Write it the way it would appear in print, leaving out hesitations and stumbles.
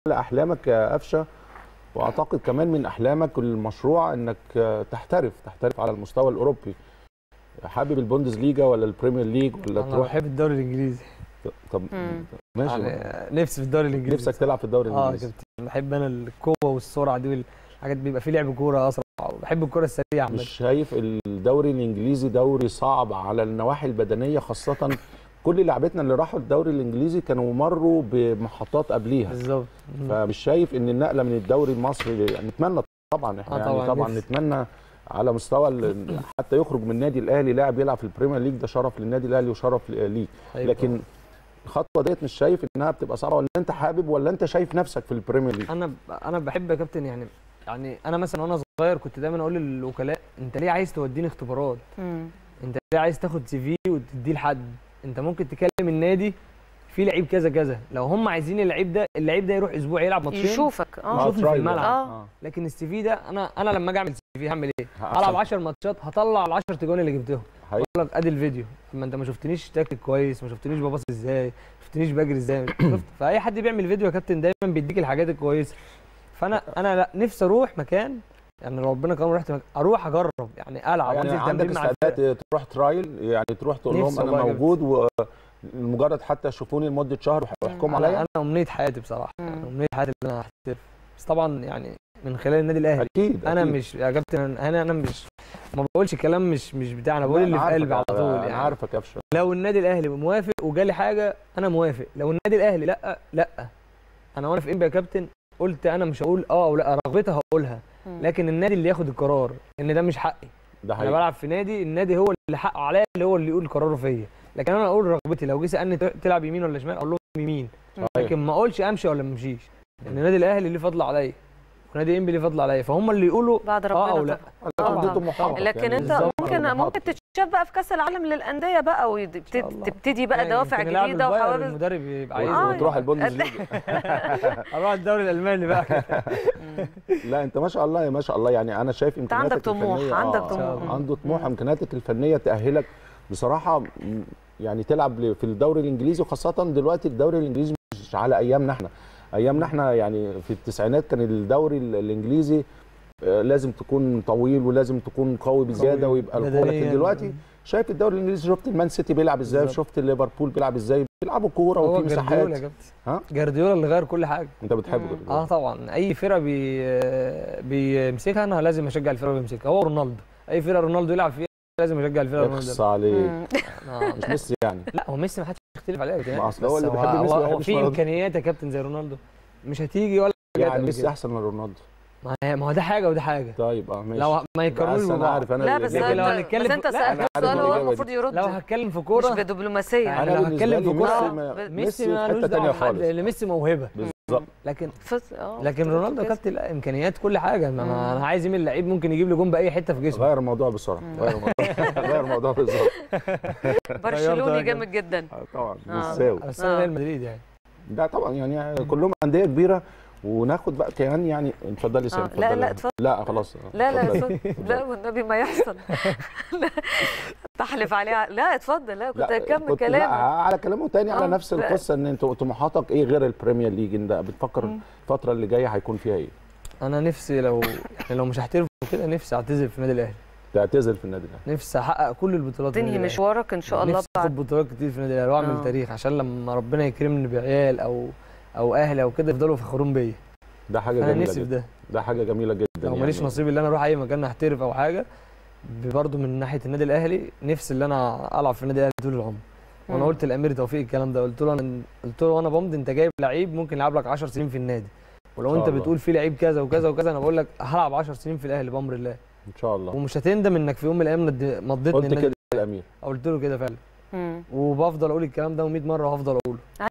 احلامك يا قفشه، واعتقد كمان من احلامك المشروع انك تحترف على المستوى الاوروبي. حابب البوندسليجا ولا البريمير ليج ولا انا بحب الدوري الانجليزي. طب ماشي، يعني نفسي في الدوري الانجليزي. نفسك تلعب في الدوري الانجليزي؟ كابتن، بحب انا القوه والسرعه دي والحاجات، بيبقى فيه لعب كوره اسرع، بحب الكوره السريعه عامه. مش شايف الدوري الانجليزي دوري صعب على النواحي البدنيه؟ خاصه كل لعبتنا اللي راحوا الدوري الانجليزي كانوا مروا بمحطات قبليها بالظبط. فمش شايف ان النقله من الدوري المصري، يعني نتمنى طبعا احنا طبعا نتمنى على مستوى حتى يخرج من النادي الاهلي لاعب يلعب في البريمير ليج، ده شرف للنادي الاهلي وشرف ليك. لكن الخطوه ديت مش شايف انها بتبقى صعبه، ولا انت حابب، ولا انت شايف نفسك في البريمير ليج؟ انا بحب يا كابتن، يعني انا مثلا وانا صغير كنت دايما اقول للوكلاء انت ليه عايز توديني اختبارات؟ انت ليه عايز تاخد سي في وتديه لحد؟ انت ممكن تكلم النادي في لعيب كذا كذا، لو هم عايزين اللعيب ده يروح اسبوع يلعب ماتشين يشوفك يشوفني في الملعب. لكن السي في ده انا لما اجي اعمل سي في هعمل ايه؟ هلعب 10 ماتشات هطلع ال 10 تجوان اللي جبتهم، اقول لك ادي الفيديو، اما انت ما شفتنيش تاكل كويس، ما شفتنيش بباص ازاي، ما شفتنيش بجري ازاي. شفت؟ فاي حد بيعمل فيديو يا كابتن دايما بيديك الحاجات الكويسه. فانا لا، نفسي اروح مكان، يعني ربنا كرم رحت اروح اجرب، يعني العب، يعني عندك استعداد تروح ترايل، يعني تروح تقول لهم انا موجود ومجرد حتى يشوفوني لمده شهر ويحكموا عليا؟ انا امنيه حياتي بصراحه، امنيه حياتي ان انا احترف، بس طبعا يعني من خلال النادي الاهلي. اكيد انا مش يا كابتن، انا مش ما بقولش كلام مش بتاعنا، انا بقول اللي في قلبي على طول. يعني انا عارفك يا قفشه، لو النادي الاهلي موافق وجالي حاجه انا موافق، لو النادي الاهلي لا انا وانا في انبي يا كابتن قلت انا مش هقول او لا، رغبتها هقولها، لكن النادي اللي ياخد القرار، ان ده مش حقي. ده حقيقي. انا بلعب في نادي، النادي هو اللي حقه عليا، اللي هو اللي يقول قراره فيا، لكن انا اقول رغبتي. لو جه سالني تلعب يمين ولا شمال اقول له يمين، لكن ما اقولش امشي ولا ما امشيش، لان النادي الاهلي ليه فضل عليا ونادي انبي ليه فضل عليا، فهم اللي يقولوا بعد ربنا او لا. لكن انت ممكن تتشاف بقى في كاس العالم للانديه بقى، وتبتدي بقى دوافع جديده وحوافز. المدرب يبقى عايز وتروح البوندسليجا اروح الدوري الالماني بقى. لا انت ما شاء الله ما شاء الله، يعني انا شايف امكانياتك عندك طموح، عندك طموح، عنده طموح. امكانياتك الفنيه تاهلك بصراحه يعني تلعب في الدوري الانجليزي، وخاصه دلوقتي الدوري الانجليزي مش على ايامنا احنا يعني في التسعينات كان الدوري الانجليزي لازم تكون طويل ولازم تكون قوي بزياده ويبقى القوه. لكن دلوقتي شايف الدوري الانجليزي، شفت المان سيتي بيلعب ازاي، شفت ليفربول بيلعب ازاي، بيلعبوا كوره وفي مساحات. جارديولا اللي غير كل حاجه. انت بتحبه جارديولا؟ طبعا، اي فرقه بيمسكها انا لازم اشجع الفرقه اللي بيمسكها. هو رونالدو، اي فرقه رونالدو يلعب فيها لازم اشجع الفرقه رونالدو. اخص عليك. مش ميسي يعني؟ لا هو ميسي ما حدش يختلف عليه، ما اصل هو اللي بيحب ميسي هو في امكانيات يا كابتن زي رونالدو مش هتيجي ولا يعني ميسي احسن من رونالدو. ما هو ده حاجه وده حاجه. طيب ماشي، لو ما يقارنوش انا عارف انا. لا بس لو هنتكلم، بس انت سالت سؤال هو المفروض يرد. لو هتكلم في كوره مش بدبلوماسيه، يعني لو هتكلم في كوره ميسي مالوش دعوه خالص، اللي ميسي موهبه بالظبط. لكن رونالدو كابتن لا، امكانيات كل حاجه. انا عايز يمين لعيب ممكن يجيب لي جون باي حته في جسمه. غير الموضوع بسرعه، غير الموضوع بالظبط. برشلوني جامد جدا طبعا، مساوي. بس انا ريال مدريد يعني. ده طبعا يعني كلهم انديه كبيره. وناخد بقى كمان يعني اتفضلي سامي. لا اتفضل. لا خلاص. لا اتفضل. لا والنبي ما يحصل. تحلف عليها. لا اتفضل. لا كنت هكمل كلامي. لا على كلامه تاني على نفس القصه، ان انت طموحاتك ايه غير البريمير ليج؟ انت بتفكر الفتره اللي جايه هيكون فيها ايه؟ انا نفسي لو مش هحترف كده، نفسي اعتزل في النادي الاهلي. تعتزل في النادي الاهلي؟ نفسي احقق كل البطولات، تنهي مشوارك ان شاء الله، نفسي اخد بطولات كتير في النادي الاهلي واعمل تاريخ، عشان لما ربنا يكرمني بعيال او اهلي او كده يفضلوا فخورين بيا. ده حاجه جميله. انا نفسي في ده حاجه جميله جدا. لو ماليش نصيب اللي انا اروح اي مكان احترف او حاجه، برضه من ناحيه النادي الاهلي نفسي اللي انا العب في النادي الاهلي طول العمر. وانا قلت لامير توفيق الكلام ده، قلت له وانا بمضي انت جايب لعيب ممكن يلعب لك 10 سنين في النادي، ولو انت بتقول في لعيب كذا وكذا وكذا انا بقول لك هلعب 10 سنين في الاهلي بامر الله ان شاء الله، ومش هتندم انك في يوم من الايام مضيتني. قلت كده لامير؟ قلت له كده فعلا، وبفضل اقول الكلام ده و100 مره وهفضل اقوله.